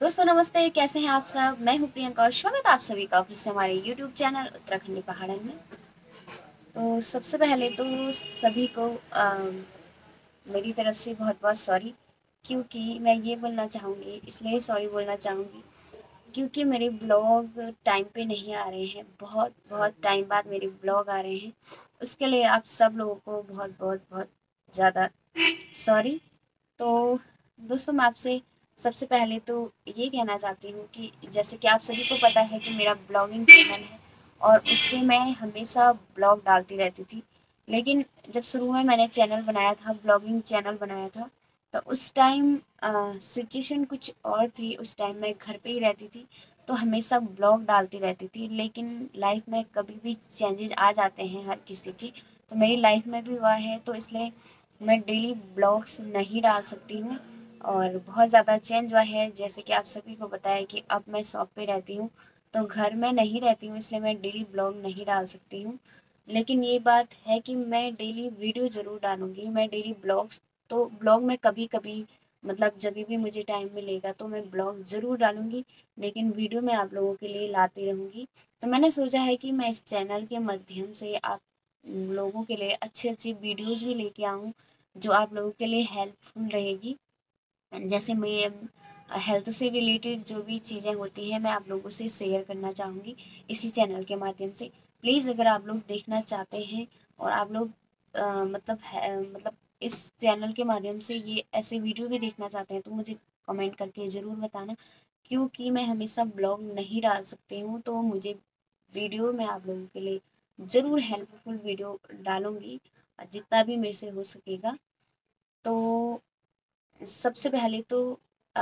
दोस्तों नमस्ते, कैसे हैं आप सब। मैं हूं प्रियंका और स्वागत है आप सभी का फिर से हमारे यूट्यूब चैनल उत्तराखंडी पहाड़न में। तो सबसे पहले तो सभी को मेरी तरफ से बहुत बहुत सॉरी, क्योंकि मैं ये बोलना चाहूँगी, इसलिए सॉरी बोलना चाहूँगी क्योंकि मेरे ब्लॉग टाइम पे नहीं आ रहे हैं। बहुत बहुत टाइम बाद मेरे ब्लॉग आ रहे हैं। उसके लिए आप सब लोगों को बहुत बहुत बहुत ज़्यादा सॉरी। तो दोस्तों मैं आपसे सबसे पहले तो ये कहना चाहती हूँ कि जैसे कि आप सभी को पता है कि मेरा ब्लॉगिंग चैनल है और उस पे मैं हमेशा ब्लॉग डालती रहती थी। लेकिन जब शुरू में मैंने चैनल बनाया था, ब्लॉगिंग चैनल बनाया था, तो उस टाइम सिचुएशन कुछ और थी। उस टाइम मैं घर पे ही रहती थी, तो हमेशा ब्लॉग डालती रहती थी। लेकिन लाइफ में कभी भी चेंजेस आ जाते हैं हर किसी की, तो मेरी लाइफ में भी हुआ है। तो इसलिए मैं डेली ब्लॉग्स नहीं डाल सकती हूँ और बहुत ज़्यादा चेंज हुआ है। जैसे कि आप सभी को पता है कि अब मैं शॉप पे रहती हूँ, तो घर में नहीं रहती हूँ, इसलिए मैं डेली ब्लॉग नहीं डाल सकती हूँ। लेकिन ये बात है कि मैं डेली वीडियो ज़रूर डालूँगी। मैं डेली ब्लॉग्स, तो ब्लॉग में कभी कभी मतलब जब भी मुझे टाइम मिलेगा तो मैं ब्लॉग ज़रूर डालूँगी, लेकिन वीडियो मैं आप लोगों के लिए लाती रहूँगी। तो मैंने सोचा है कि मैं इस चैनल के माध्यम से आप लोगों के लिए अच्छी अच्छी वीडियोज़ भी लेके आऊँ, जो आप लोगों के लिए हेल्पफुल रहेगी। जैसे मैं हेल्थ से रिलेटेड जो भी चीज़ें होती हैं, मैं आप लोगों से शेयर करना चाहूँगी इसी चैनल के माध्यम से। प्लीज़ अगर आप लोग देखना चाहते हैं और आप लोग मतलब इस चैनल के माध्यम से ये ऐसे वीडियो भी देखना चाहते हैं, तो मुझे कमेंट करके ज़रूर बताना। क्योंकि मैं हमेशा ब्लॉग नहीं डाल सकती हूँ, तो मुझे वीडियो में आप लोगों के लिए ज़रूर हेल्पफुल वीडियो डालूँगी, जितना भी मेरे से हो सकेगा। तो सबसे पहले तो अ,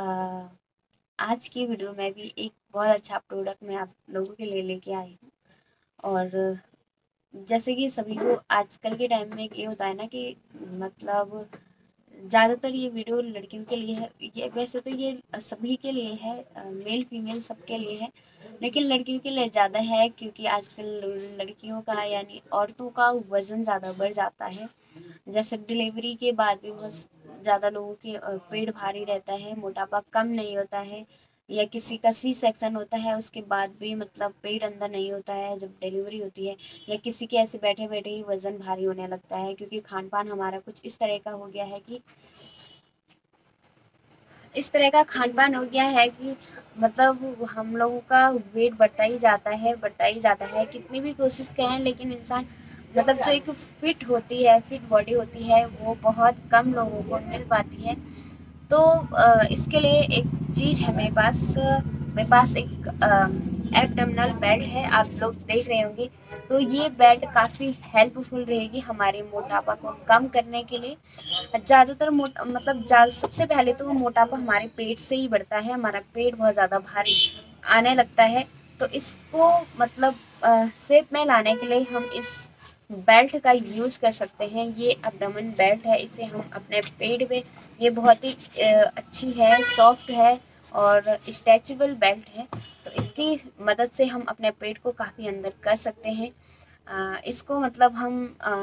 आज की वीडियो में भी एक बहुत अच्छा प्रोडक्ट मैं आप लोगों के लिए लेके आई हूँ। और जैसे कि सभी को आजकल के टाइम में ये होता है ना कि मतलब ज़्यादातर ये वीडियो लड़कियों के लिए है। ये वैसे तो ये सभी के लिए है, मेल फीमेल सबके लिए है, लेकिन लड़कियों के लिए ज़्यादा है क्योंकि आजकल लड़कियों का यानी औरतों का वज़न ज़्यादा बढ़ जाता है। जैसे डिलीवरी के बाद भी बहुत ज़्यादा लोगों के पेट भारी रहता है, मोटापा कम नहीं होता है, या किसी का सी सेक्शन होता है उसके बाद भी मतलब पेट अंदर नहीं होता है जब डिलीवरी होती है, या किसी के ऐसे बैठे बैठे ही वजन भारी होने लगता है, क्योंकि खान पान हमारा कुछ इस तरह का हो गया है कि इस तरह का खान पान हो गया है कि मतलब हम लोगों का वेट बढ़ता ही जाता है, बढ़ता ही जाता है। कितनी भी कोशिश करें लेकिन इंसान मतलब जो एक फिट होती है, फिट बॉडी होती है, वो बहुत कम लोगों को मिल पाती है। तो इसके लिए एक चीज़ है मेरे पास एक एब्डोमिनल बेल्ट है, आप लोग देख रहे होंगे। तो ये बेल्ट काफ़ी हेल्पफुल रहेगी हमारे मोटापा को कम करने के लिए। ज़्यादातर मतलब सबसे पहले तो मोटापा हमारे पेट से ही बढ़ता है, हमारा पेट बहुत ज़्यादा भारी आने लगता है। तो इसको मतलब शेप में लाने के लिए हम इस बेल्ट का यूज़ कर सकते हैं। ये एब्डोमेन बेल्ट है, इसे हम अपने पेट पे, ये बहुत ही अच्छी है, सॉफ्ट है और स्ट्रेचेबल बेल्ट है। तो इसकी मदद से हम अपने पेट को काफ़ी अंदर कर सकते हैं। इसको मतलब हम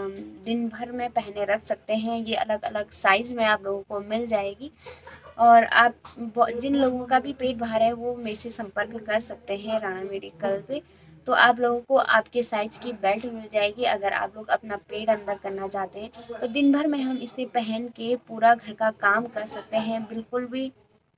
दिन भर में पहने रख सकते हैं। ये अलग अलग साइज़ में आप लोगों को मिल जाएगी। और आप जिन लोगों का भी पेट बाहर है वो मेरे से संपर्क कर सकते हैं राणा मेडिकल पे। तो आप लोगों को आपके साइज़ की बेल्ट मिल जाएगी। अगर आप लोग अपना पेट अंदर करना चाहते हैं तो दिन भर में हम इसे पहन के पूरा घर का काम कर सकते हैं। बिल्कुल भी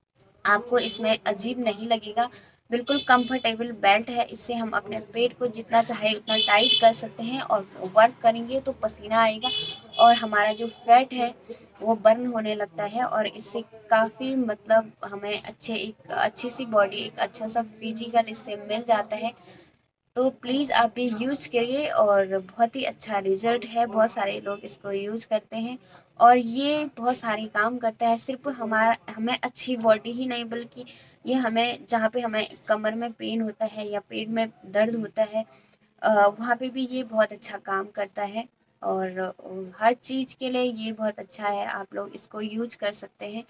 आपको इसमें अजीब नहीं लगेगा, बिल्कुल कंफर्टेबल बेल्ट है। इससे हम अपने पेट को जितना चाहे उतना टाइट कर सकते हैं और वर्क करेंगे तो पसीना आएगा और हमारा जो फैट है वो बर्न होने लगता है, और इससे काफ़ी मतलब हमें एक अच्छी सी बॉडी, एक अच्छा सा फिजिकल इससे मिल जाता है। तो प्लीज़ आप भी यूज़ करिए और बहुत ही अच्छा रिजल्ट है। बहुत सारे लोग इसको यूज़ करते हैं और ये बहुत सारे काम करता है। सिर्फ हमें अच्छी बॉडी ही नहीं, बल्कि ये हमें जहाँ पे हमें कमर में पेन होता है या पेट में दर्द होता है, वहाँ पे भी ये बहुत अच्छा काम करता है। और हर चीज़ के लिए ये बहुत अच्छा है, आप लोग इसको यूज कर सकते हैं।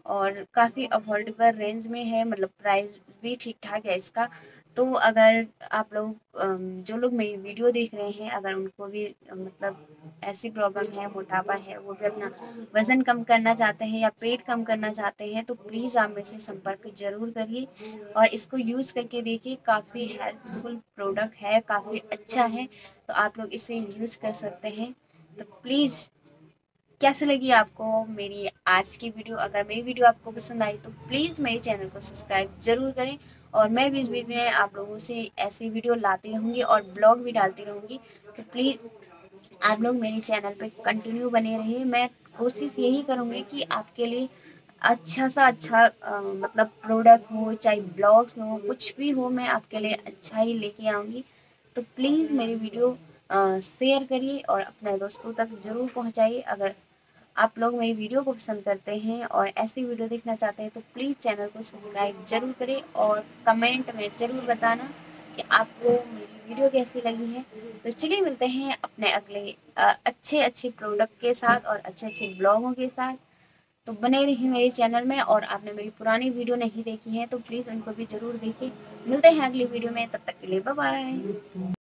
और काफ़ी अफोर्डेबल रेंज में है, मतलब प्राइस भी ठीक ठाक है इसका। तो अगर आप लोग जो लोग मेरी वीडियो देख रहे हैं, अगर उनको भी मतलब ऐसी प्रॉब्लम है, मोटापा है, वो भी अपना वज़न कम करना चाहते हैं या पेट कम करना चाहते हैं, तो प्लीज़ आप मेरे से संपर्क ज़रूर करिए और इसको यूज़ करके देखिए। काफ़ी हेल्पफुल प्रोडक्ट है, काफ़ी अच्छा है, तो आप लोग इसे यूज़ कर सकते हैं। तो प्लीज़, कैसे लगी आपको मेरी आज की वीडियो? अगर मेरी वीडियो आपको पसंद आई तो प्लीज़ मेरे चैनल को सब्सक्राइब ज़रूर करें, और मैं भी इस बीच में आप लोगों से ऐसी वीडियो लाती रहूँगी और ब्लॉग भी डालती रहूँगी। तो प्लीज़ आप लोग मेरे चैनल पे कंटिन्यू बने रहिए। मैं कोशिश यही करूँगी कि आपके लिए अच्छा सा अच्छा मतलब प्रोडक्ट हो, चाहे ब्लॉग्स हो, कुछ भी हो, मैं आपके लिए अच्छा ही लेके आऊँगी। तो प्लीज़ मेरी वीडियो शेयर करिए और अपने दोस्तों तक ज़रूर पहुँचाइए। अगर आप लोग मेरी वीडियो को पसंद करते हैं और ऐसी वीडियो देखना चाहते हैं तो प्लीज़ चैनल को सब्सक्राइब ज़रूर करें और कमेंट में ज़रूर बताना कि आपको मेरी वीडियो कैसी लगी है। तो चलिए मिलते हैं अपने अगले अच्छे अच्छे प्रोडक्ट के साथ और अच्छे अच्छे ब्लॉगों के साथ। तो बने रहिए मेरे चैनल में, और आपने मेरी पुरानी वीडियो नहीं देखी है तो प्लीज़ उनको भी ज़रूर देखिए। मिलते हैं अगली वीडियो में, तब तक के लिए बाय बाय।